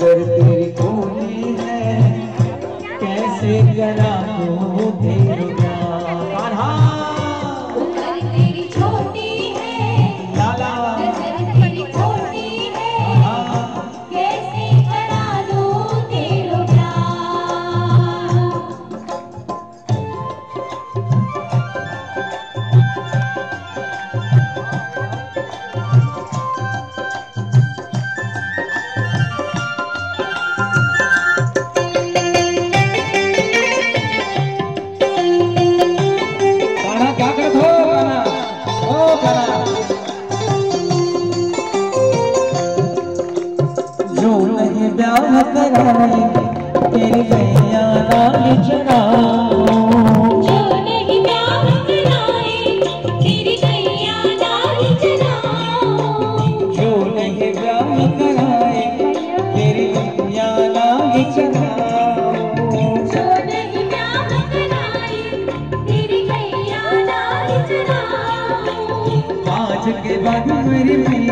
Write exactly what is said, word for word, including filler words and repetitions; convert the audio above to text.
अगर तेरी कोई है कैसे करा तू तेरे कान्हा। उम्र तेरी छोटी है लाला नजर तेरी छोटी है कैसे करा दूं तेरो प्यार। ब्याह कराए तेरी गैया नाल चराओ। जो नहीं ब्याह कराए तेरी गैया नाल चराओ। जो नहीं ब्याह कराए तेरी गैया नाल चराओ। जो नहीं ब्याह कराए तेरी गैया नाल चराओ। आज के बाद मेरी